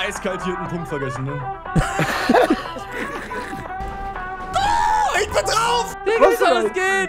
eiskalt hier einen Punkt vergessen, ne? Oh, ich bin drauf! Digga, was soll das gehen?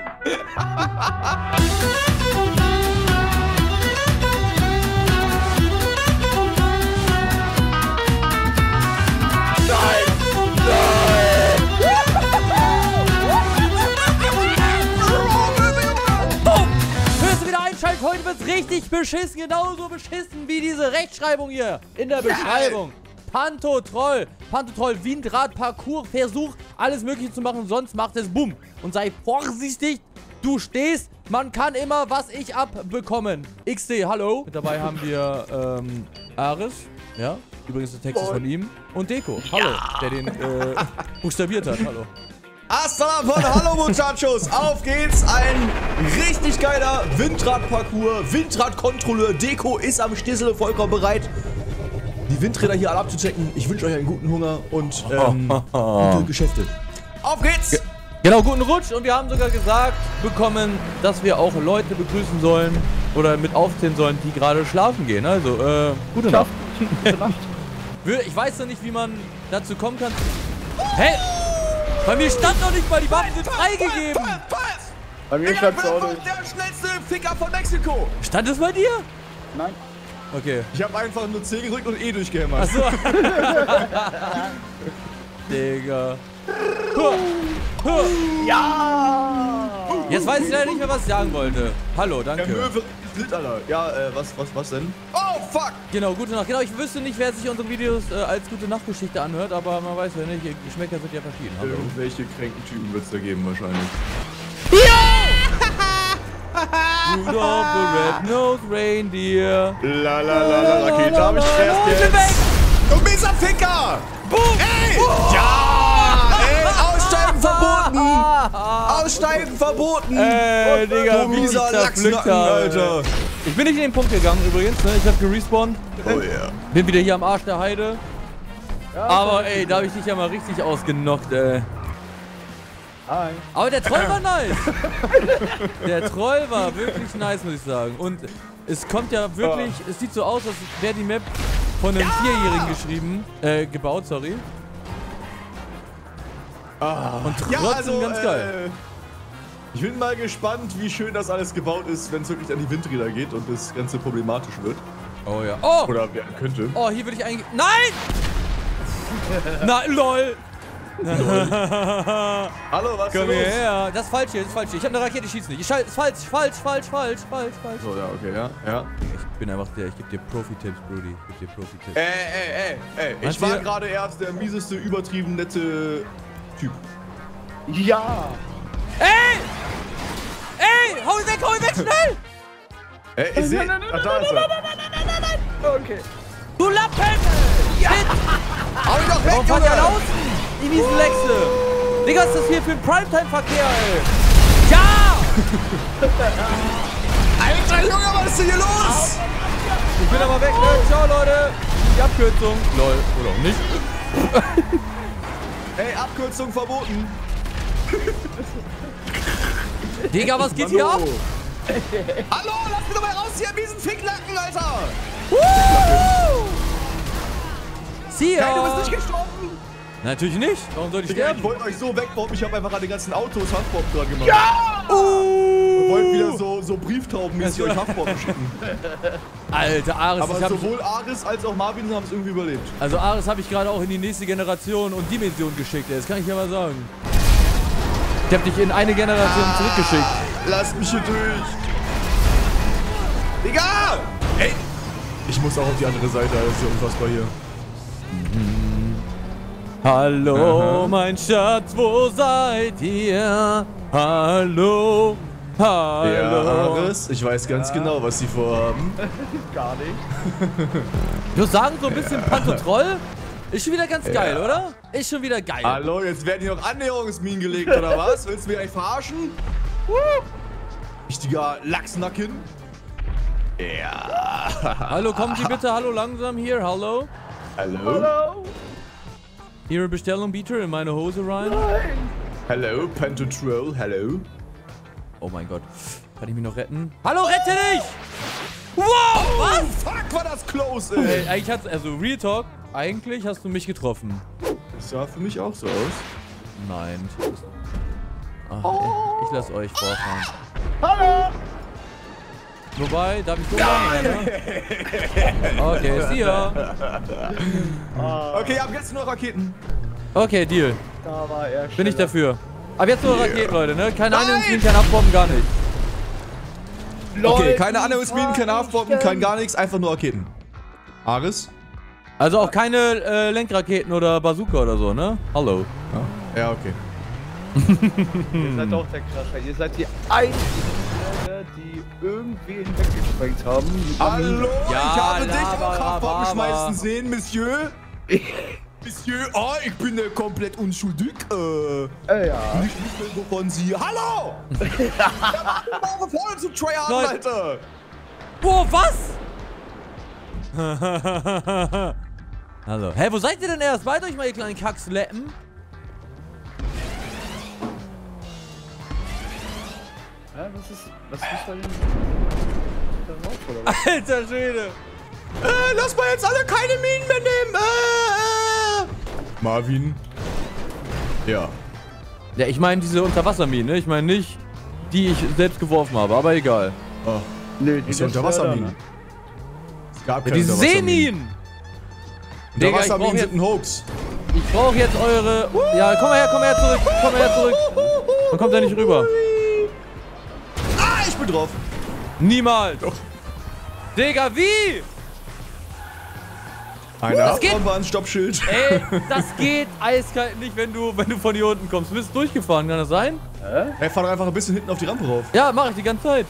Heute wird's richtig beschissen, genauso beschissen wie diese Rechtschreibung hier in der Beschreibung. Pantotroll, Windrad, Parcours, Versuch, alles mögliche zu machen, sonst macht es Bumm. Und sei vorsichtig, du stehst, man kann immer was ich abbekommen. XD, hallo. Mit dabei haben wir Ares, ja, übrigens der Text ist von ihm. Und Deko, hallo, der den buchstabiert hat, hallo. Assalam, hallo Muchachos, auf geht's, ein richtig geiler Windradparcours, Windradkontrolleur, Deko ist am Stissel vollkommen bereit, die Windräder hier alle abzuchecken. Ich wünsche euch einen guten Hunger und gute Geschäfte. Auf geht's! Genau, guten Rutsch, und wir haben sogar gesagt bekommen, dass wir auch Leute begrüßen sollen oder mit aufzählen sollen, die gerade schlafen gehen, also gute Nacht. Gute Nacht. Ich weiß noch nicht, wie man dazu kommen kann. Hä? Bei mir stand noch nicht mal, die Waffen sind freigegeben. Bei mir stand es auch nicht. Der schnellste Ficker von Mexiko. Stand es bei dir? Nein. Okay. Ich habe einfach nur C gedrückt und E durchgehämmert. Achso. Digga. Ja! Jetzt weiß ich leider nicht mehr, was ich sagen wollte. Hallo, danke. Der Möwe ist Alter. Ja, was denn? Oh, fuck! Genau, gute Nacht. Genau, ich wüsste nicht, wer sich unsere Videos als gute Nachtgeschichte anhört, aber man weiß ja nicht, Geschmäcker sind ja verschieden. Hallo. Irgendwelche kranken Typen wird es da geben wahrscheinlich. Rudolph the Red-Nosed Reindeer. La, Rakete hab ich zuerst jetzt. Du mieser Ficker! Boom! Ey! Oh! Ja! Ey, Aussteigen verboten! Aussteigen verboten! Ey, Digga, du wie ich mieser zerpflückt Lachsnacken, habe. Alter! Ich bin nicht in den Punkt gegangen übrigens, ne? Ich hab gerespawnt. Oh yeah. Bin wieder hier am Arsch der Heide. Ja, Aber ey, da hab ich dich ja mal richtig ausgenockt, ey. Hi. Aber der Troll war nice. Der Troll war wirklich nice, muss ich sagen. Und es kommt ja wirklich, es sieht so aus, als wäre die Map von einem Vierjährigen gebaut, sorry. Und trotzdem ganz geil. Ich bin mal gespannt, wie schön das alles gebaut ist, wenn es wirklich an die Windräder geht und das Ganze problematisch wird. Oh ja. Oh! Oder werden könnte. Oh, hier würde ich eigentlich... Nein! Na, lol! Hallo, was ist Komm los? hierher. Das ist falsch hier, das ist falsch hier. Ich habe eine Rakete, ich schieße nicht. Ist falsch. So, ja, okay, ja. Ich bin einfach der, ich gebe dir Profi-Tipps, Brudi. Ich gebe dir Profi-Tipps. Ey. Ich Was war hier? gerade erst der mieseste, übertrieben nette Typ. Ja! Ey! Hau ihn weg, schnell! Ey, ich seh... Nein. Ach, da ist er. Okay. Du Lappen! Ja! Hau ihn doch weg, Warum fahrt ihr Junge! da außen? Die miesen Lechse! Digga, was ist das hier für ein Primetime-Verkehr, ey? Ja! Alter Junge, was ist denn hier los? Ich bin aber weg, ne? Ciao, Leute! Die Abkürzung. Lol. Oder auch nicht. Ey, Abkürzung verboten. Digga, was geht hier ab? Hallo, lass mich doch mal raus hier, miesen Ficklacken, Alter! See ya! Hey, du bist nicht gestorben! Natürlich nicht. Warum soll ich Digga, sterben? ich wollte euch so wegbomben, ich habe einfach an den ganzen Autos Haftbomben dran gemacht. Ja! Und wollte wieder so Brieftaubenmäßig euch Haftbomben schicken. Alter, Ares, Aber ich hab sowohl Ares als auch Marvin haben es irgendwie überlebt. Also Ares habe ich gerade auch in die nächste Generation und Dimension geschickt, ey. Das kann ich ja mal sagen. Ich habe dich in eine Generation zurückgeschickt. Lass mich hier durch! Digga! Ey! Ich muss auch auf die andere Seite, das ist ja unfassbar hier. Hallo, mein Schatz, wo seid ihr? Hallo, hallo. Ja, Ares, ich weiß ganz genau, was sie vorhaben. Gar nicht. Ich muss sagen, so ein bisschen Pantotroll ist schon wieder ganz geil, oder? Ist schon wieder geil. Hallo, jetzt werden hier noch Annäherungsminen gelegt, oder was? Willst du mich eigentlich verarschen? Richtiger Lachsnacken. Ja. Hallo, kommen Sie bitte, hallo, langsam hier, hallo. Hallo? Ihre Bestellung bitte in meine Hose rein. Nein! Hallo, Pantotroll, hallo. Oh mein Gott. Kann ich mich noch retten? Hallo, rette dich! Wow, was? Fuck, war das close, ey. Ey, eigentlich hat's, also Real Talk, eigentlich hast du mich getroffen. Das sah für mich auch so aus. Nein. Ach, ich lasse euch vorfahren. Hallo! Wobei, darf ich so lange, ne? Okay, see ya. Okay, ab jetzt nur Raketen. Okay, Deal. Da war er Bin ich schneller. dafür. Aber jetzt nur Raketen, Leute, ne? Keine Anhängungsminen, kein Abbomben, gar nicht. Okay, keine Anhängungsminen, keine Haftbomben, kein gar nichts, einfach nur Raketen. Aris? Also auch keine Lenkraketen oder Bazooka oder so, ne? Hallo. Ja, okay. Ihr seid auch der Krasser. Ihr seid die einzigen, die irgendwen weggesprengt haben. Hallo, Ja, ich habe dich Lava, auch Haftbomben Lava. schmeißen sehen, Monsieur. Monsieur, oh, ich bin komplett unschuldig. Ja. Nicht wovon Sie. Hallo! Ich hab voll zu tryharden, Nein. Alter! Boah, was? Hallo. Hä, wo seid ihr denn erst? Beide euch mal, ihr kleinen Kacksleppen. Ja, was ist da denn? Darauf, oder was? Alter Schwede. Lass mal jetzt alle keine Minen mehr nehmen! Marvin. Ja. Ja, ich meine diese Unterwasserminen, ne? Ich meine nicht, die ich selbst geworfen habe, aber egal. Oh, Nö, das sind Unterwasserminen. Es gab Ja, keine die Seeminen! Digga, ich brauch Unterwasserminen jetzt, sind ein Hoax. ich brauch jetzt eure... Ja, komm mal her zurück, komm mal her zurück. Man kommt da nicht rüber. Ah, ich bin drauf. Niemals. Doch. Digga, wie? Eine Das geht- Haftbombe ans Stoppschild. Ey, das geht eiskalt nicht, wenn du von hier unten kommst. Du bist durchgefahren, kann das sein? Ey, fahr doch einfach ein bisschen hinten auf die Rampe rauf. Ja, mach ich die ganze Zeit.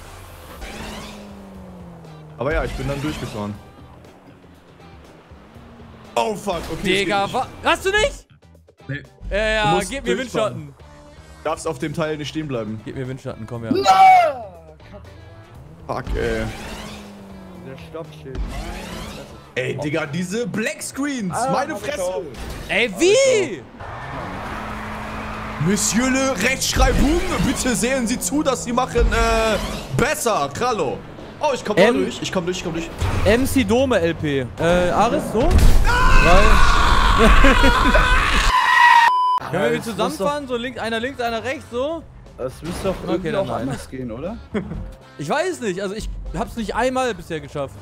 Aber ja, ich bin dann durchgefahren. Oh fuck, okay. Digga, hast du nicht? Nee. Ja, Du musst gib mir durchfahren. Windschatten. Du darfst auf dem Teil nicht stehen bleiben. Gib mir Windschatten, komm her. Fuck, ey. Der Stoppschild. Ey, Digga, diese Black Screens. Meine hab ich Fresse. auch. Ey, wie? Monsieur le Rechtschreibung, bitte sehen Sie zu, dass Sie machen, besser, Krallo. Oh, ich komm da durch. Ich komm durch. MC Dome LP. Aris, so? Können wir das zusammenfahren? So einer links, einer rechts, so? Das müsste doch irgendwie dann auch nein. anders gehen, oder? Ich weiß nicht, also ich hab's nicht einmal bisher geschafft.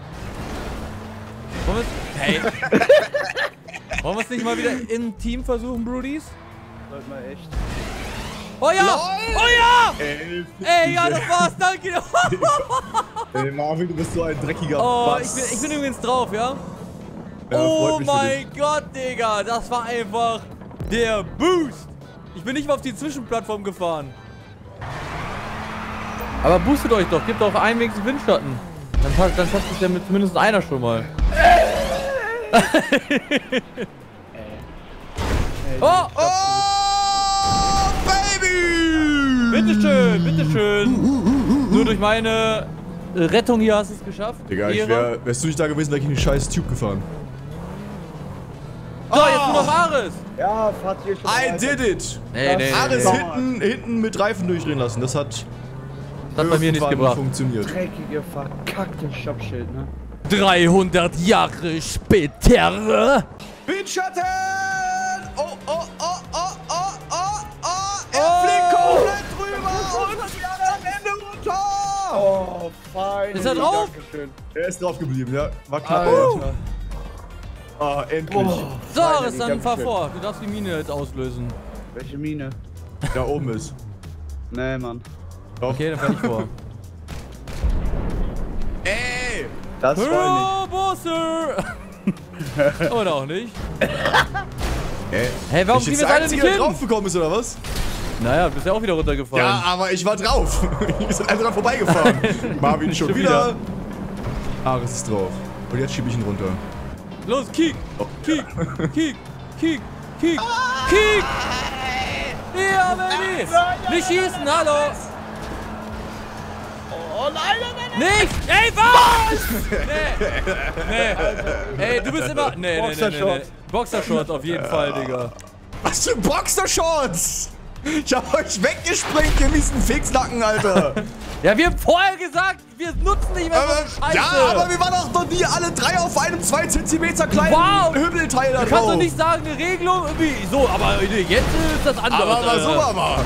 Wollen wir's? Hey. Wollen wir es nicht mal wieder im Team versuchen, Brudis? Sollte mal echt. Oh ja! Lol. Oh ja! Ey, Ja, das war's, danke. Ey, Marvin, du bist so ein dreckiger Oh, Bass. ich bin übrigens drauf, ja? Ja, Oh freut mich für mein Gott, Digga, das war einfach der Boost. Ich bin nicht mal auf die Zwischenplattform gefahren. Aber boostet euch doch, gebt auch einen wenigstens Windschatten. Dann schafft es ja mit zumindest einer schon mal. Oh! Oh, Baby! Bitteschön, bitteschön. Nur durch meine Rettung hier hast du es geschafft. Digga, Ehre. wärst du nicht da gewesen, wäre ich in den scheiß Tube gefahren. So, jetzt nur noch Ares. Ja, fahrt ihr schon I weiter. did it! Nee, Ares nee. hinten mit Reifen durchdrehen lassen. Das hat Das hat bei mir nichts irgendwann gebracht. funktioniert. Dreckige, verkackte Stoppschild, ne? 300 Jahre später. Windschatten! Oh, oh, oh, oh, oh, oh, oh! Er fliegt komplett drüber und wir am Ende runter! Oh, fein. Ist er drauf? Dankeschön. Er ist drauf geblieben, ja. War knapp. Alter. Ah, endlich. So, Ares, Finally, dann fahr Dankeschön. vor. Du darfst die Mine jetzt auslösen. Welche Mine? Da oben ist. Nee, Mann. Doch. Okay, dann fahr ich vor. Ey! Das war Robosser! Oder auch nicht. Ey, Hey, warum ich kriegen jetzt wir der alle Einzige, nicht der hin? draufgekommen ist, oder was? Naja, bist ja auch wieder runtergefallen. Ja, aber ich war drauf. Wir sind einfach dran vorbeigefahren. Marvin schon Schon wieder. Ares ist drauf. Und jetzt schieb ich ihn runter. Los, kick! Oh. Kick! Kick! Kick! Kick! Kick! Ja, Baby! Nicht schießen, hallo! Oh nein, Nicht! Ey, was? Nee. Ey, du bist immer... Nee. Boxershorts. Boxershorts auf jeden Fall, Digga. Was für Boxershorts? Ich hab euch weggesprengt, ihr miesen Fixnacken, Alter. Ja, wir haben vorher gesagt, wir nutzen nicht mehr so eine Scheiße. Ja, aber wir waren doch noch nie alle drei auf einem 2 Zentimeter kleinen Hübbelteil da Du kannst drauf. doch nicht sagen, eine Regelung irgendwie so, aber jetzt ist das anders. Aber so aber.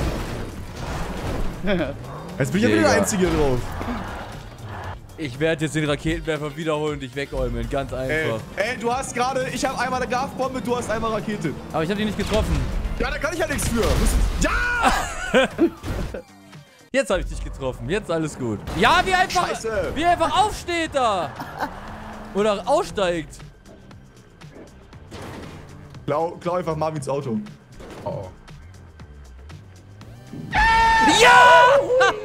Jetzt bin ich ja wieder der Einzige drauf. Ich werde jetzt den Raketenwerfer wiederholen und dich wegäumeln, ganz einfach. Ey, du hast gerade, ich habe einmal eine Gafbombe, du hast einmal Rakete. Aber ich habe die nicht getroffen. Ja, da kann ich ja nichts für. Ja! Jetzt habe ich dich getroffen, jetzt alles gut. Ja, wie einfach aufsteht da. Oder aussteigt. Klau einfach Marvins Auto. Oh. Ja!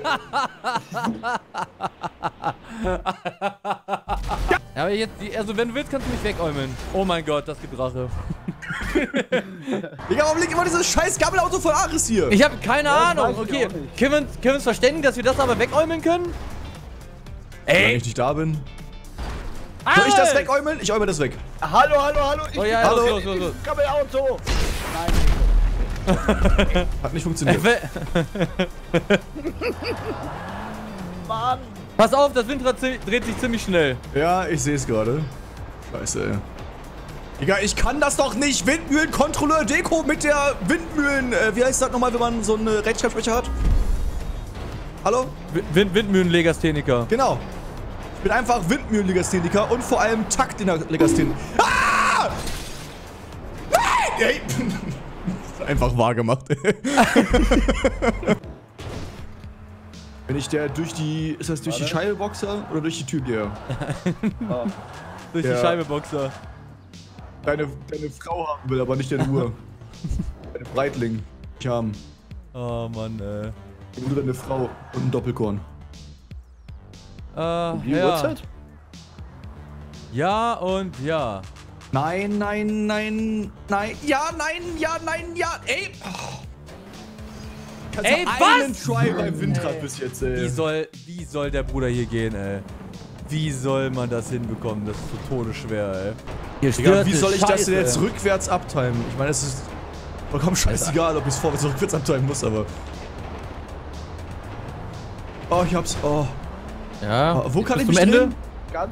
Aber jetzt, also wenn du willst, kannst du mich wegäumeln. Oh mein Gott, das gibt Rache. Digga, warum liegt immer dieses scheiß Gammelauto von Aris hier? Ich habe keine Ahnung. weiß ich Okay, auch nicht. können wir uns verständigen, dass wir das aber wegäumeln können? Wenn ich nicht da bin. Soll ich das wegäumeln? Ich äumel das weg. Hallo. Oh ja, Hallo. los. Gammelauto. Hat nicht funktioniert. Mann. Pass auf, das Windrad dreht sich ziemlich schnell. Ja, ich sehe es gerade. Scheiße, ey. Digga, ich kann das doch nicht. Windmühlenkontrolleur Deko mit der Windmühlen... wie heißt das nochmal, wenn man so einen Rechtschreibsprecher hat? Hallo? Windmühlenlegastheniker. Genau. Ich bin einfach Windmühlenlegastheniker und vor allem Taktlegastheniker. Ah! Nein! Ey. Einfach wahr gemacht. Wenn ich der durch die... Ist das durch die Scheibe boxer oder durch die Tür gehe? Durch die Scheibe Boxer. Deine Frau haben will, aber nicht deine Uhr. Deine Breitling. Ich haben. Oh Mann, Nur deine Frau und ein Doppelkorn. Die ja. Uhrzeit? Ja und ja. Nein. Ja, ey. Oh. Ey, einen was? Try beim Windrad bis jetzt, ey. Wie soll der Bruder hier gehen, ey? Wie soll man das hinbekommen? Das ist so todesschwer, ey. Digga, wie soll ich das denn jetzt rückwärts abtimen? Ich meine, es ist vollkommen scheißegal, ob ich es vorwärts oder rückwärts abtimen muss, aber... Oh, ich hab's. Oh. Ja. Wo kann ich zum mich Ende? drehen?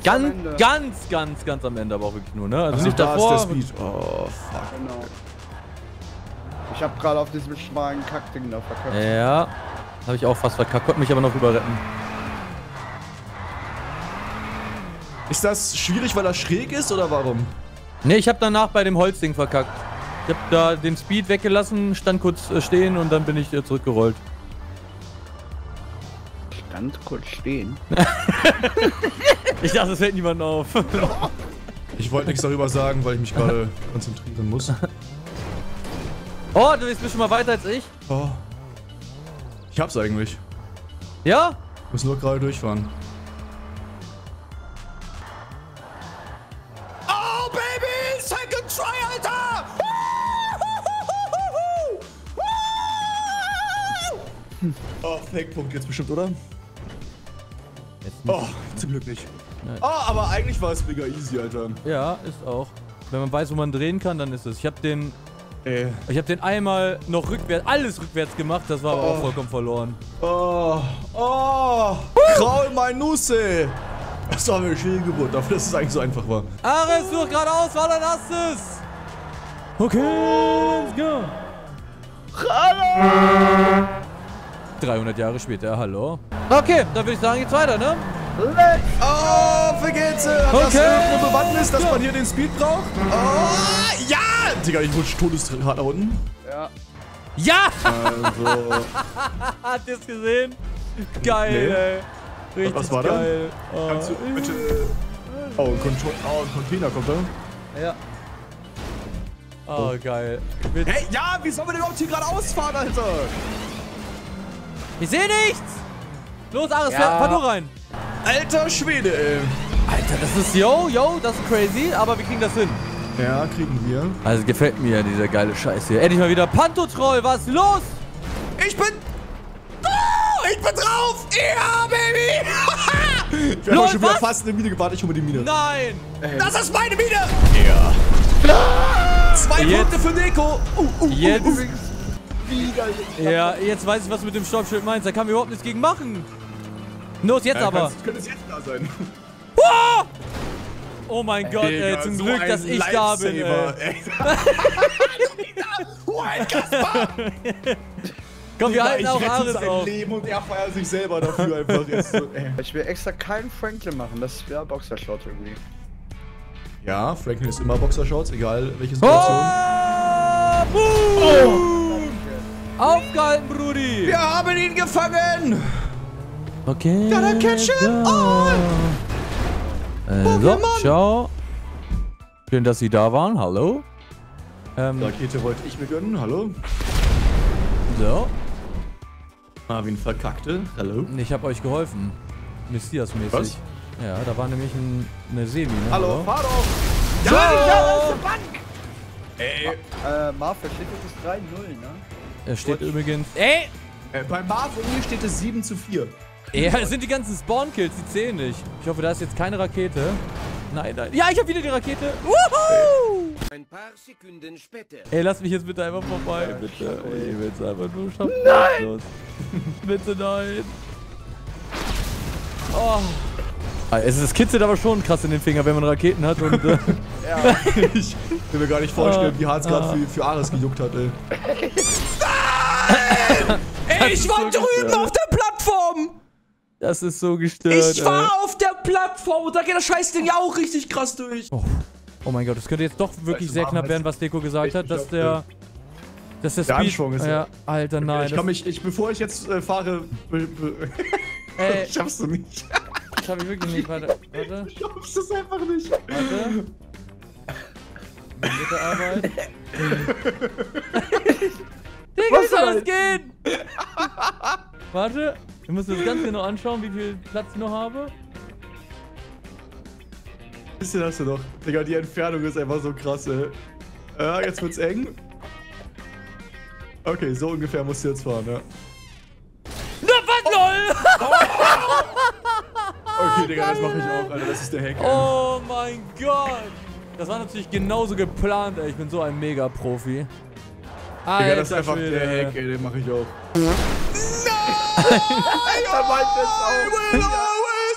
Ganz am Ende aber wirklich nur, ne? Also Ach, nicht da davor. ist der Speed. Oh, fuck. Genau. Ich hab gerade auf diesem schmalen Kackding da verkackt. Ja. Habe ich auch fast verkackt, konnte mich aber noch rüber retten. Ist das schwierig, weil er schräg ist oder warum? Ne, ich habe danach bei dem Holzding verkackt. Ich habe da den Speed weggelassen, stand kurz stehen und dann bin ich zurückgerollt. Stand kurz stehen. Ich dachte, es fällt niemandem auf. Ich wollte nichts darüber sagen, weil ich mich gerade konzentrieren muss. Oh, du bist schon mal weiter als ich. Oh. Ich hab's eigentlich. Ja? Ich muss nur gerade durchfahren. Oh, Baby! Second try, Alter! Oh, Fake-Punkt jetzt bestimmt, oder? Jetzt nicht. Oh, zum Glück nicht. Nein. Oh, aber eigentlich war es mega easy, Alter. Ja, ist auch. Wenn man weiß, wo man drehen kann, dann ist es. Ich habe den einmal noch alles rückwärts gemacht, das war aber auch vollkommen verloren. Oh, Kraul mein Nusse! Das war eine schwierige Geburt, dafür, dass es eigentlich so einfach war. Ares, such geradeaus, war dein erstes! Okay, let's go! Hallo! 300 Jahre später, hallo. Okay, dann würde ich sagen, geht's weiter, ne? Oh, vergeht's! Hat das irgendeine Bewandtnis, dass man hier den Speed braucht? Oh, ja! Digga, ich rutsche todeshart nach unten. Ja. Ja! Also, Habt ihr's gesehen? Geil, Nee. ey. Richtig Was war da? geil. Oh. kannst du bitte... Oh, ein Container kommt da. Ja. Oh, geil. Hey, ja, wie sollen wir denn überhaupt hier geradeaus fahren, Alter? Ich sehe nichts! Los, Ares, Ja. fahr du rein. Alter Schwede, ey. Alter, das ist, das ist crazy, aber wir kriegen das hin. Ja, kriegen wir. Also gefällt mir dieser geile Scheiß hier. Endlich mal wieder Pantotroll, was ist los? Ich bin drauf! Ja, Baby! Wir haben Lol, schon wieder was? fast eine Mine gewartet. Ich hole mir die Mine. Nein! Das ist meine Mine! Ja. 2 Jetzt. Punkte für Deko. Jetzt. widerlich. Ja, jetzt weiß ich, was du mit dem Stoppschild meinst. Da kann man überhaupt nichts gegen machen. Los, jetzt aber. Könnte es jetzt da sein. Oh mein Gott, Digga, zum so Glück, dass ein ich da bin, Lifesaver, ey. Komm, wir halten auch Ares sein auf. Leben und er feiert sich selber dafür einfach. Jetzt so, Ich will extra keinen Franklin machen, das wäre Boxershot irgendwie. Ja, Franklin ist immer Boxershorts, egal welche Situation. Aufgehalten, Brudi. Wir haben ihn gefangen! Okay. Gotta catch him all! So, ciao. Schön, dass Sie da waren. Hallo. Rakete wollte ich mir gönnen, hallo. So. Marvin verkackte, hallo. Ich habe euch geholfen. Messias-mäßig. Was? Ja, da war nämlich eine Seemine. Hallo, fahr doch! So. Ey, Marvel steht jetzt 3-0, ne? Er steht übrigens... Ey! bei Marv und mir steht es 7:4. Ja, das sind die ganzen Spawn-Kills, die zählen nicht. Ich hoffe, da ist jetzt keine Rakete. Nein, nein. Ja, ich habe wieder die Rakete. Wuhu! Ein paar Sekunden später. Ey, lass mich jetzt bitte einfach vorbei. Bitte. Ey, ich will's einfach nur schaffen. Nein! Bitte nein. Oh. Es kitzelt aber schon krass in den Finger, wenn man Raketen hat und... Ja. Ich will mir gar nicht vorstellen, wie hart es gerade für Ares gejuckt hat, ey. Ey, ich war drüben auf der Plattform! Das ist so gestört. Ich war auf der Plattform und da geht das Scheißding ja auch richtig krass durch. Oh mein Gott, das könnte jetzt doch wirklich sehr knapp werden, was Deko gesagt hat, dass der... Dass der Speed... Anschwung ist ja. Alter, nein. Ich kann mich, bevor ich jetzt fahre, Ey, schaffst du nicht. das hab ich wirklich nicht. Warte. Ich schaffst es einfach nicht. Warte. Bitte Arbeit. Digga, wie soll das gehen? Warte. Wir müssen das Ganze noch anschauen, wie viel Platz ich noch habe. Bisschen hast du doch. Digga, die Entfernung ist einfach so krass, ey. Ja, jetzt wird's eng. Okay, so ungefähr musst du jetzt fahren, ja. Na, was, lol? Okay, Digga, das mache ich auch, Alter. Das ist der Hack. Oh mein Gott. Das war natürlich genauso geplant, ey. Ich bin so ein Mega-Profi. Digga, das ist einfach Schwede. der Hack, ey. Den mache ich auch. Da meint es auch.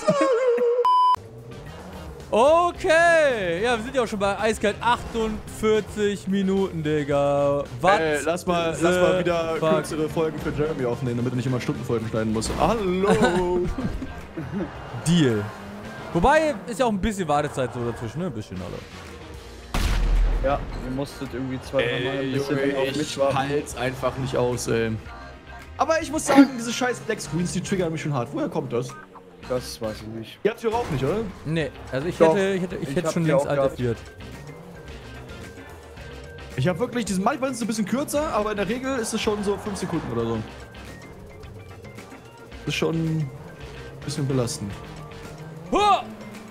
Okay. Ja, wir sind ja auch schon bei eiskalt 48 Minuten, Digga. Was? Lass mal wieder kürzere Folgen für Jeremy aufnehmen, damit er nicht immer Stundenfolgen schneiden muss. Hallo! Deal. Wobei, ist ja auch ein bisschen Wartezeit so dazwischen, ne? Ein bisschen, Alter. Ja, ihr musstet irgendwie 2-3 Mal ein bisschen auf mich ich warten. halt's einfach nicht aus, ey. Aber ich muss sagen, diese scheiß Black Screens, die triggern mich schon hart. Woher kommt das? Das weiß ich nicht. Ihr habt hier auch nicht, oder? Nee, also ich Doch, hätte hab schon die längst auch gehabt. altiert. Ich habe wirklich diesen, manchmal ist es ein bisschen kürzer, aber in der Regel ist es schon so 5 Sekunden oder so. Das ist schon ein bisschen belastend. Huh!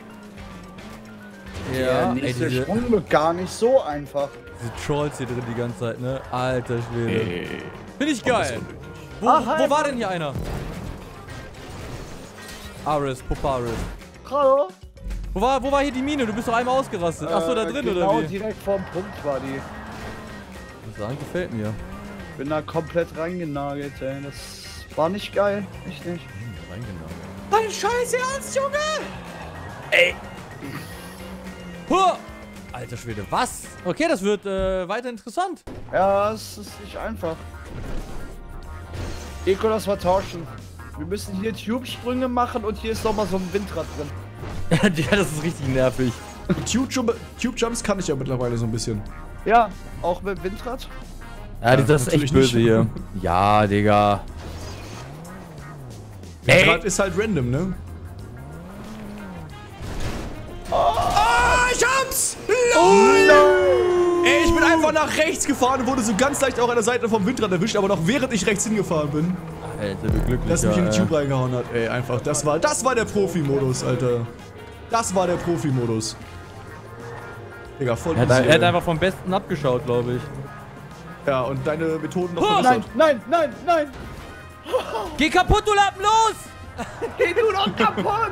Der Ja, ey, nächste diese Sprung wird gar nicht so einfach. Trolls hier drin die ganze Zeit, ne? Alter Schwede. Ey. Finde ich geil. Wo war denn hier einer? Ares, Poparis. Hallo? Wo war hier die Mine? Du bist doch einmal ausgerastet. Achso, da drin genau oder wie? direkt vorm Punkt war die. Ich muss sagen, gefällt mir. Bin da komplett reingenagelt, ey. Das war nicht geil. Echt nicht. Reingenagelt. Mein Scheiß Ernst, Junge! Huh! Alter Schwede, was? Okay, das wird weiter interessant. Ja, es ist nicht einfach. Eko, das war tauschen. Wir müssen hier Tube-Sprünge machen und hier ist nochmal so ein Windrad drin. Ja, das ist richtig nervig. Tube-Jumps kann ich ja mittlerweile so ein bisschen. Ja, auch mit Windrad. Ja, das ist natürlich echt böse nicht. hier. Ja, Digga. Windrad ist halt random, ne? Ich hab's! LOL! Ey, ich bin einfach nach rechts gefahren und wurde so ganz leicht auch an der Seite vom Windrad erwischt, aber noch während ich rechts hingefahren bin. Alter, wie glücklich. Dass mich in den Tube reingehauen hat. Ey, einfach, das war der Profi-Modus, Alter. Das war der Profi-Modus. Digga, voll Er easy, hat ey. einfach vom Besten abgeschaut, glaube ich. Ja, und deine Methoden noch Nein, verbessert. nein, nein, nein! Geh kaputt, du Lappen, los! Geh du doch kaputt!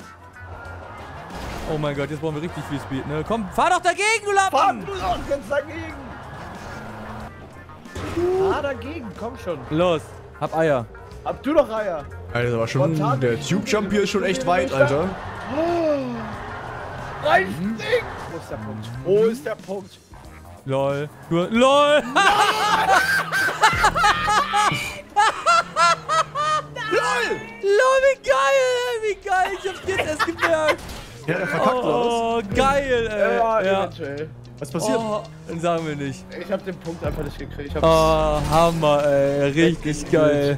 Oh mein Gott, jetzt brauchen wir richtig viel Speed, ne? Komm, fahr doch dagegen, du Fahr Lappen! du doch jetzt dagegen! Ah, dagegen, komm schon. Los, hab Eier. Hab du doch Eier. Alter, aber schon, der Tube-Jump hier ist schon echt weit, Alter. Reinfliegen! Wo ist der Punkt? Wo ist der Punkt? LOL. LOL! LOL! LOL, wie geil, ey, wie geil. Ich hab's jetzt erst gemerkt. Ja, der verkackt Oh, geil, ey. Ja, Ja. eventuell. Was passiert? Oh, dann sagen wir nicht. Ich hab den Punkt einfach nicht gekriegt. Ich hab Oh, Hammer, ey. Richtig geil.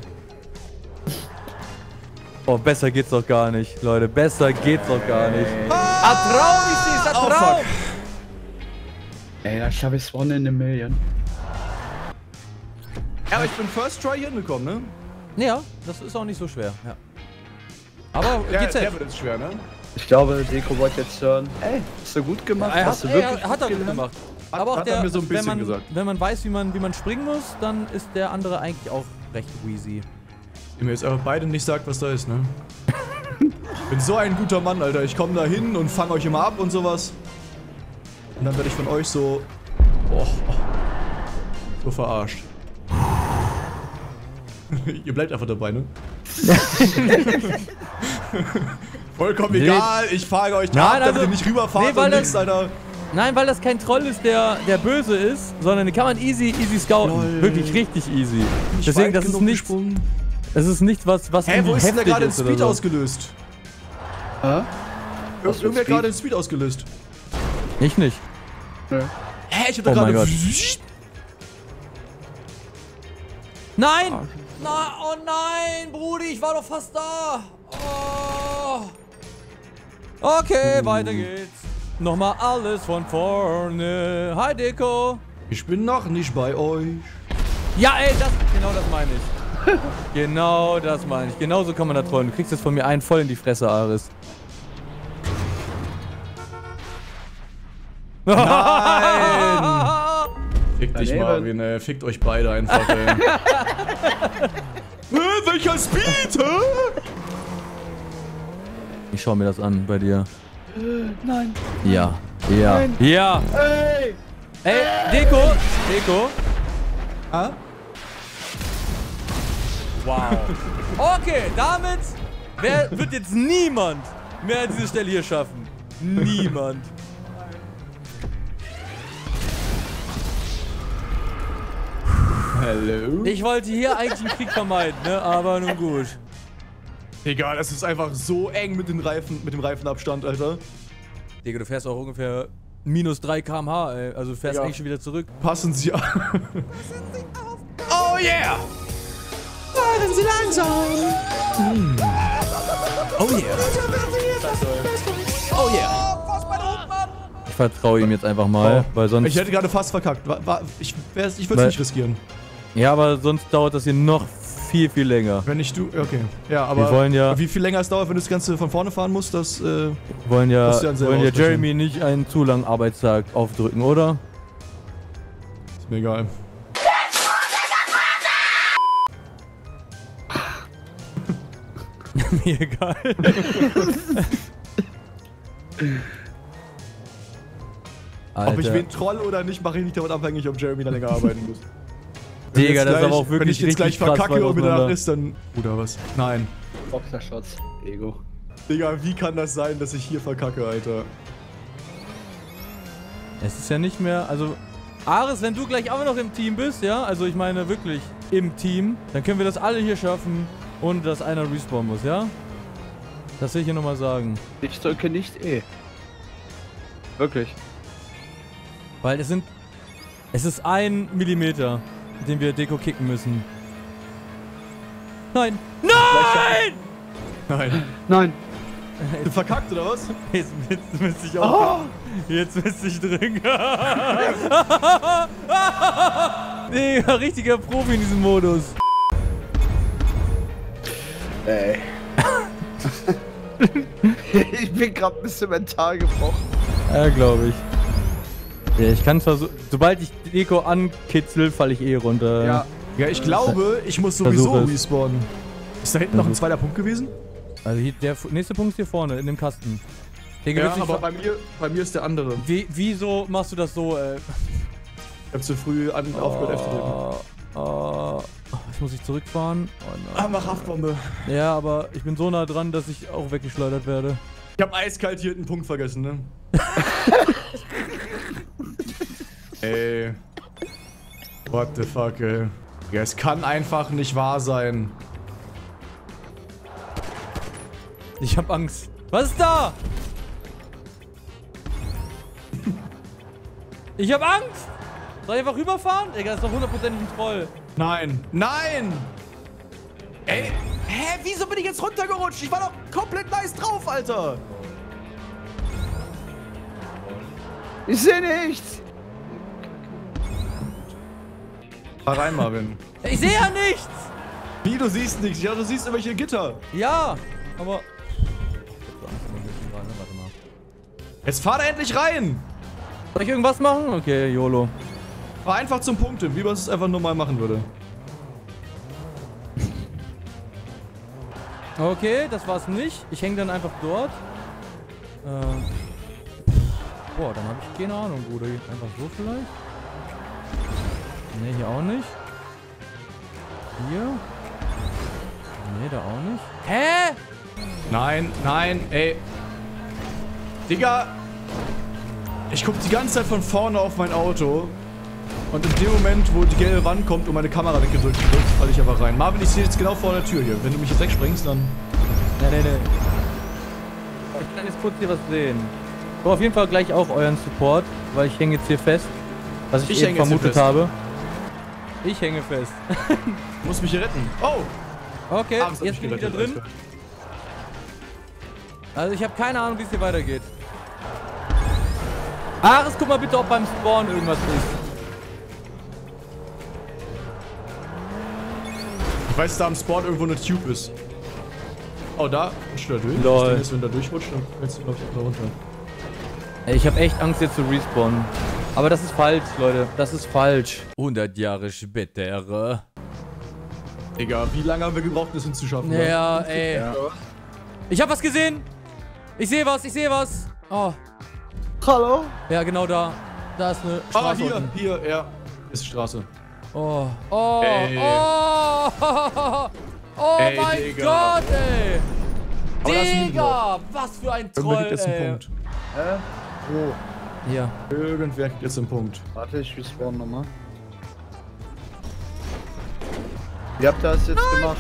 Oh, besser geht's doch gar nicht, Leute. Besser geht's doch gar nicht. Ah, Traum ist dieser Oh, Traum. fuck. Ey, da schaffe ich One in a Million. Ja, aber ich bin First Try hier hingekommen, ne? Ja, das ist auch nicht so schwer. Ja. Aber Der geht's wird jetzt schwer, ne? Ich glaube, Deko wollte jetzt hören. Ey, hast du gut gemacht? Er Hast hat, du wirklich er hat er gut gelernt? gemacht. Aber auch hat er mir so ein bisschen wenn man, gesagt. wenn man weiß, wie man springen muss, dann ist der andere eigentlich auch recht easy. Ihr mir jetzt aber beide nicht sagt, was da ist, ne? Ich bin so ein guter Mann, Alter. Ich komme da hin und fange euch immer ab und sowas. Und dann werde ich von euch so... Oh, so verarscht. Ihr bleibt einfach dabei, ne? Vollkommen Nee. egal, ich frage euch Nein, ab, damit also- ihr nicht rüberfahrt nee, weil und das- nix, Alter. Nein, weil das kein Troll ist, der böse ist, sondern den kann man easy scouten. Lol. Wirklich richtig easy. Nicht Deswegen, weit das ist genug nichts, gesprungen. das ist nichts, was Hä, irgendwie wo ist denn da heftig gerade den ist oder Speed so. ausgelöst? Hä? Irgendwer hat gerade den Speed ausgelöst. Ich nicht. Nö. Hä, ich hab da Oh mein gerade... Gott. Nein! Na, oh nein, Brudi, ich war doch fast da. Oh. Okay, weiter geht's. Nochmal alles von vorne. Hi, Deko. Ich bin noch nicht bei euch. Ja, ey, genau das meine ich. Genau das meine ich. Genauso kann man da trollen. Du kriegst jetzt von mir einen voll in die Fresse, Aris. Nein! Fick dich, Daneben. Marvin, ey. Fickt euch beide einfach, ey. Welcher Speed, hä? Ich schau mir das an bei dir. Nein. Ja. Ja. Nein. Ja. Ey! Ey, Deko. Ah? Wow. Okay, damit wird jetzt niemand mehr diese Stelle hier schaffen. Niemand. Hallo? Ich wollte hier eigentlich einen Krieg vermeiden, ne? Aber nun gut. Egal, es ist einfach so eng mit dem Reifenabstand, Alter. Digga, du fährst auch ungefähr minus 3 km/h, ey. Also du fährst Ja. eigentlich schon wieder zurück. Passen Sie auf. Oh yeah! Fahren Sie langsam! Oh yeah! Oh yeah! Ich vertraue ihm jetzt einfach mal, weil sonst... Ich hätte gerade fast verkackt. Ich würde es Weil- nicht riskieren. Ja, aber sonst dauert das hier noch viel, viel länger. Wenn nicht du. Okay. Ja, aber. Wir wollen ja- Wie viel länger es dauert, wenn du das Ganze von vorne fahren musst, das. Wollen ja, Musst du dann selber wollen ja ausrechnen. Jeremy nicht einen zu langen Arbeitstag aufdrücken, oder? Ist mir egal. Mir egal. Alter. Ob ich wen troll oder nicht, mache ich nicht davon abhängig, ob Jeremy da länger arbeiten muss. Digga, das ist aber auch Wenn wirklich ich jetzt gleich richtig krass verkacke weit und mir danach auseinander. ist, dann. Oder was? Nein. Boxershots. Ego. Digga, wie kann das sein, dass ich hier verkacke, Alter? Es ist ja nicht mehr, also Ares, wenn du gleich auch noch im Team bist, ja, also ich meine wirklich im Team, dann können wir das alle hier schaffen, ohne dass einer respawnen muss, ja? Das will ich hier nochmal sagen. Ich drücke nicht E. Wirklich. Weil es ist 1 Millimeter, den wir Deko kicken müssen. Nein! Nein! Nein. Nein. Du verkackt, oder was? Jetzt müsste ich auch. Jetzt müsste ich drücken. Digga, richtiger Profi in diesem Modus. Ey. Ich bin gerade ein bisschen mental gebrochen. Ja, glaube ich. Ja, ich kann zwar so. Sobald ich Deko ankitzel, falle ich eh runter. Ja. Ja, ich glaube, ich muss sowieso Versuch es. respawnen. Ist da hinten noch ein zweiter Punkt gewesen? Also hier, der nächste Punkt ist hier vorne, in dem Kasten. Digga, Ja, willst du aber nicht bei mir ist der andere. wieso machst du das so, Ich hab zu früh aufgehört F zu drücken. Jetzt muss ich zurückfahren. Oh nein. Ah, mach Haftbombe. Ja, aber ich bin so nah dran, dass ich auch weggeschleudert werde. Ich hab eiskalt hier einen Punkt vergessen, ne? Ey. What the fuck, ey. Ja, es kann einfach nicht wahr sein. Ich hab Angst. Was ist da? Ich hab Angst! Soll ich einfach rüberfahren? Digga, das ist doch 100% ein Troll. Nein. Nein! Ey, hä? Wieso bin ich jetzt runtergerutscht? Ich war doch komplett nice drauf, Alter! Ich sehe nichts. Fahr rein, Marvin. Ich sehe ja nichts! Wie, du siehst nichts? Ja, du siehst irgendwelche Gitter. Ja, aber... Jetzt fahr da endlich rein! Soll ich irgendwas machen? Okay, YOLO. Fahr einfach zum Punkt hin, wie man es einfach normal machen würde. Okay, das war's nicht. Ich hänge dann einfach dort. Boah, dann habe ich keine Ahnung, Bruder. Einfach so vielleicht? Ne, hier auch nicht. Hier? Ne, da auch nicht. Hä? Nein, nein, ey. Digga. Ich guck die ganze Zeit von vorne auf mein Auto. Und in dem Moment, wo die gelbe Wand kommt und meine Kamera weggedrückt wird, falle ich einfach rein. Marvin, ich stehe jetzt genau vor der Tür hier. Wenn du mich jetzt wegsprengst, dann... Ne. Ich kann jetzt kurz hier was sehen. Ich brauche auf jeden Fall gleich auch euren Support, weil ich hänge jetzt hier fest. Was ich eben vermutet habe. Ich hänge fest. Du musst mich hier retten. Oh! Okay, Abends hab jetzt ich bin ich wieder gerettet, drin. Also ich habe keine Ahnung, wie es hier weitergeht. Ares, guck mal bitte, ob beim Spawn irgendwas ist. Ich weiß, dass da am Spawn irgendwo eine Tube ist. Oh, da rutscht er durch. Lol. Das Ding ist, wenn da durchrutscht, dann fällst du, glaube ich, auch da runter. Ey, ich habe echt Angst jetzt zu respawnen. Aber das ist falsch, Leute. Das ist falsch. 100 Jahre später. Digga, wie lange haben wir gebraucht, das hinzuschaffen? Ja, ey. Ja. Ich habe was gesehen. Ich sehe was, Oh. Hallo? Ja, genau da. Da ist eine Ah, Straße unten. hier, ja. Ist Straße. Oh, Ey. oh Ey, mein Digga. Gott, ey. Aber da ist ein Digga, was für ein Irgendwer Troll, gibt jetzt einen ey. Punkt. Hä? Wo? Hier. Irgendwer gibt jetzt einen Punkt. Warte, ich respawn nochmal. Wie habt ihr das jetzt gemacht?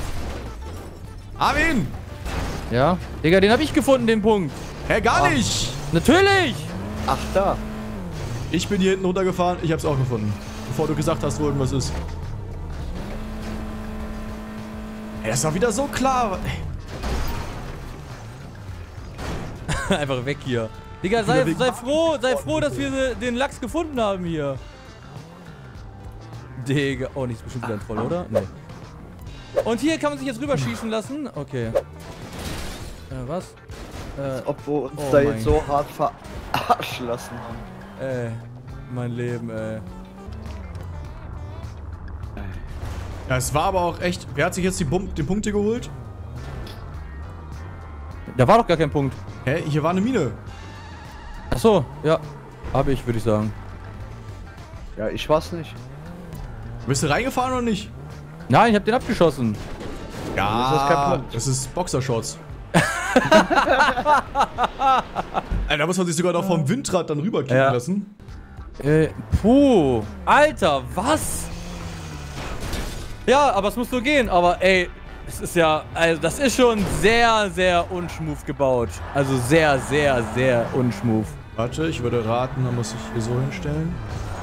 Armin! Ja? Digga, den habe ich gefunden, den Punkt. Hä, gar nicht! Natürlich! Ach, da. Ich bin hier hinten runtergefahren, ich hab's auch gefunden. Bevor du gesagt hast, wo irgendwas ist. Ey, das war wieder so klar. Ey. Einfach weg hier. Digga, sei froh, dass wir den Lachs gefunden haben hier. Digga. Oh, nicht bestimmt wieder ein Troll, oder? Nee. Und hier kann man sich jetzt rüberschießen lassen. Okay. Was? Ob wir uns Oh da mein jetzt so hart verarschen lassen haben. Mein Leben, ey. Ja, es war aber auch echt... Wer hat sich jetzt den Punkt hier geholt? Da war doch gar kein Punkt. Hä? Hier war eine Mine. Ach so, ja. Habe ich, würde ich sagen. Ja, ich war's nicht. Bist du reingefahren oder nicht? Nein, ich habe den abgeschossen. Ja, das ist kein Punkt. Das ist Boxershorts. Alter, da muss man sich sogar noch vom Windrad dann rüberkicken lassen. Puh. Alter, was? Ja, aber es muss so gehen. Aber ey, es ist ja, also das ist schon sehr, sehr unschmooth gebaut. Also sehr, sehr, sehr unschmooth. Warte, ich würde raten, da muss ich hier so hinstellen.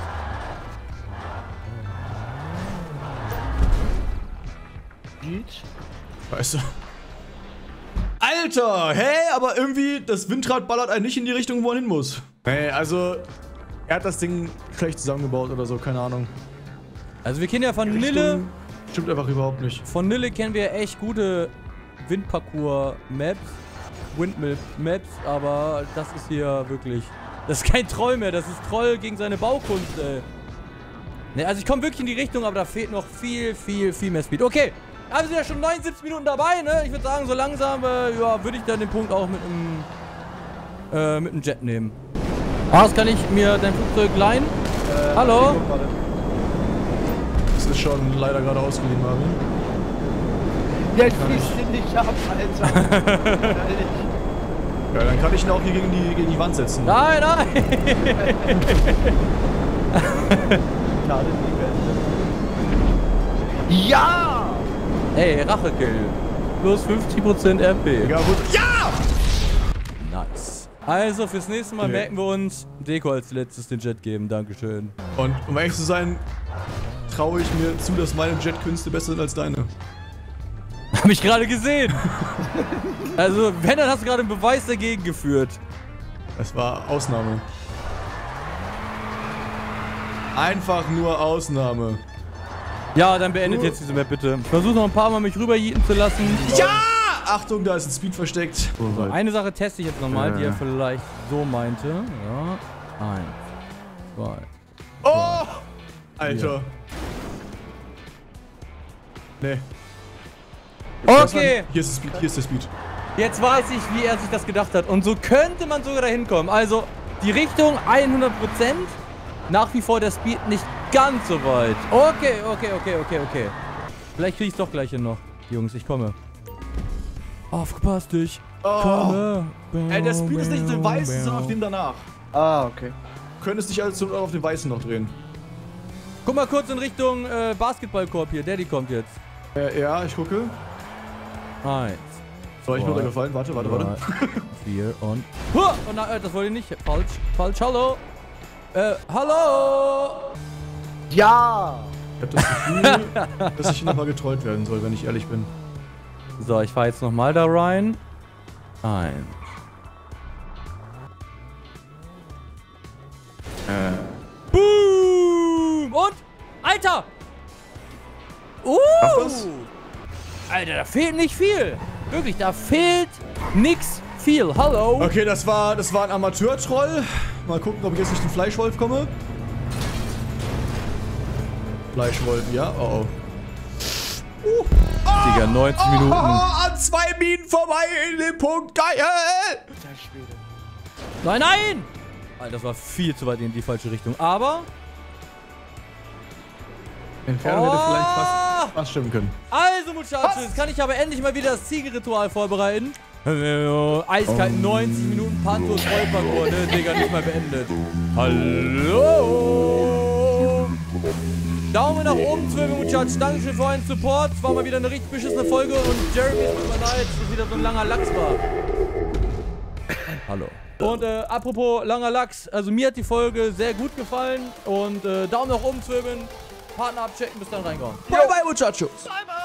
Weißt du? Alter, hä? Aber irgendwie, das Windrad ballert einen nicht in die Richtung, wo man hin muss. Nee, also, er hat das Ding schlecht zusammengebaut oder so, keine Ahnung. Also wir kennen ja von Die Nille. Richtung stimmt einfach überhaupt nicht. Von Nille kennen wir echt gute Windparcours-Maps. Windmill-Maps, aber das ist hier wirklich... Das ist kein Troll mehr, das ist Troll gegen seine Baukunst, ey. Ne, also ich komme wirklich in die Richtung, aber da fehlt noch viel, viel, viel mehr Speed. Okay, aber wir sind ja schon 79 Minuten dabei, ne? Ich würde sagen, so langsam, ja, würde ich dann den Punkt auch mit einem Jet nehmen. Ars, kann ich mir dein Flugzeug leihen? Hallo? ist schon leider gerade ausgeliehen, Marvin. Der schießt ihn nicht ab, Alter. Ehrlich. Ja, dann kann ich ihn auch hier gegen die Wand setzen. Nein, nein! Schade, die Ja! Ey, Rachekill. Plus 50% RP. Ja, gut. Ja! Nice. Also, fürs nächste Mal Okay. merken wir uns, Deko als letztes den Jet geben. Dankeschön. Und um ehrlich zu sein, traue ich mir zu, dass meine Jetkünste besser sind als deine. Hab ich gerade gesehen. Also, wenn, dann hast du gerade einen Beweis dagegen geführt. Das war Ausnahme. Einfach nur Ausnahme. Ja, dann beendet jetzt diese Map bitte. Ich versuche noch ein paar Mal mich rüberjeeten zu lassen. Ja! Achtung, da ist ein Speed versteckt. Eine Sache teste ich jetzt nochmal, die er vielleicht so meinte. Ja. 1, 2. Oh! Alter. Nee. Okay, Hier ist der Speed, hier ist der Speed. jetzt weiß ich, wie er sich das gedacht hat. Und so könnte man sogar dahin kommen. Also, die Richtung 100%. Nach wie vor der Speed nicht ganz so weit. Okay. Vielleicht krieg ich's doch gleich hin noch. Jungs, ich komme. Aufgepasst dich. Komme. Ey, der Speed ist nicht auf dem weißen, sondern auf dem danach. Ah, okay. Du könntest dich also auf den weißen noch drehen. Guck mal kurz in Richtung Basketballkorb hier. Daddy kommt jetzt. Ja, ich gucke. 1, Soll ich mir runtergefallen? Warte. 4 und... Huh! Oh nein, das wollte ich nicht. Falsch. Hallo? Hallo? Ja! Ich hab das Gefühl, dass ich nochmal getrollt werden soll, wenn ich ehrlich bin. So, ich fahr jetzt nochmal da rein. 1. Boom! Und? Alter! Schaff das? Alter, da fehlt nicht viel. Wirklich, da fehlt nix viel. Hallo? Okay, das war ein Amateur-Troll. Mal gucken, ob ich jetzt nicht den Fleischwolf komme. Fleischwolf, ja. Oh. Digga, 90 Minuten. An 2 Minen vorbei in den Punkt. Geil! Nein, nein! Alter, das war viel zu weit in die falsche Richtung. Aber... Entfernung hätte vielleicht fast stimmen können. Also, Muchachos, jetzt kann ich aber endlich mal wieder das Ziegelritual vorbereiten. Eiskalt 90 Minuten Pantos Vollparcours, ne, Digga, nicht mal beendet. Hallo! Daumen nach oben, 12 Muchachos. Dankeschön für euren Support. Es war mal wieder eine richtig beschissene Folge und Jeremy, es tut mir leid, dass es wieder so ein langer Lachs war. Hallo. Und apropos langer Lachs, also mir hat die Folge sehr gut gefallen und Daumen nach oben, Zwilben, Partner abchecken, bis dann reinkommen. Bye bye, Muchachos. Bye, bye.